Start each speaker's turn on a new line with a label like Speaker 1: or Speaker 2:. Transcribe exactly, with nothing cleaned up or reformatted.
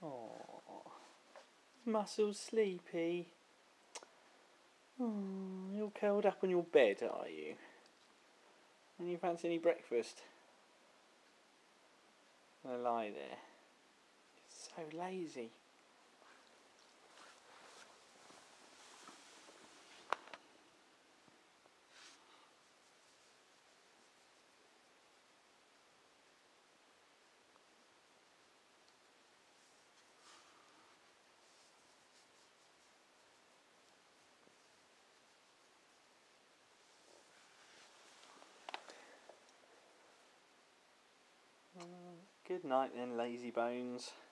Speaker 1: Oh, Muscle's sleepy. Oh, you're curled up on your bed, are you? And you fancy any breakfast? Gonna lie there. You're so lazy. Good night then, lazy bones.